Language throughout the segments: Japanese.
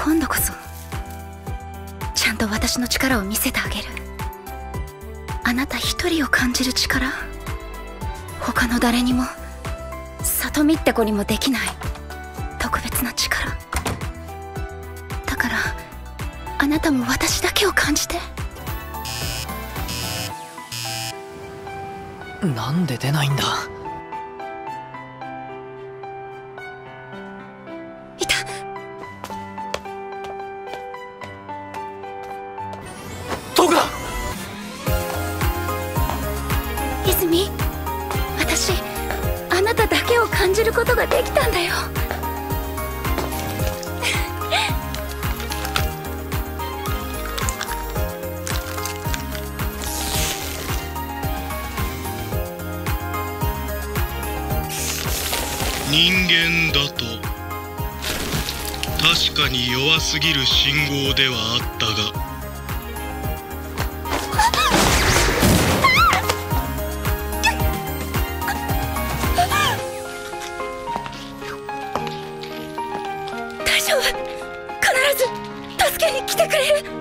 今度こそちゃんと私の力を見せてあげる。あなた一人を感じる力、他の誰にも、里見って子にもできない特別な力だから、あなたも私だけを感じて。 なんで出ないんだ。 いた。 どこだ。 泉、私あなただけを感じることができたんだよ。 人間だと確かに弱すぎる信号ではあったが、 大丈夫、必ず助けに来てくれる。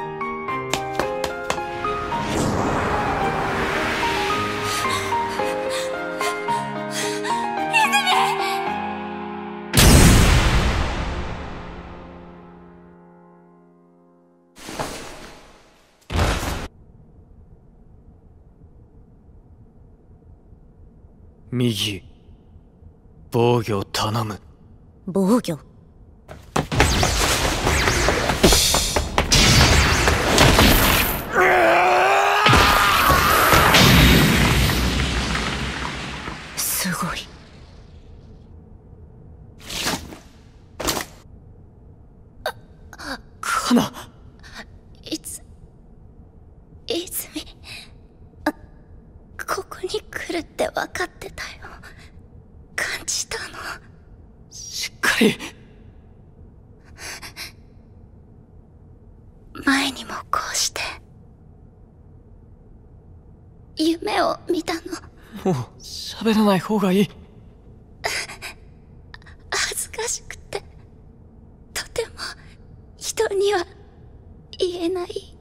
右、防御頼む。 防御？すごい。 カナ。 泉、ここに来るって分かってたよ。感じたの。 しっかり。 前にもこうして夢を見たの。 もう喋らない方がいい。 恥ずかしくてとても人には言えない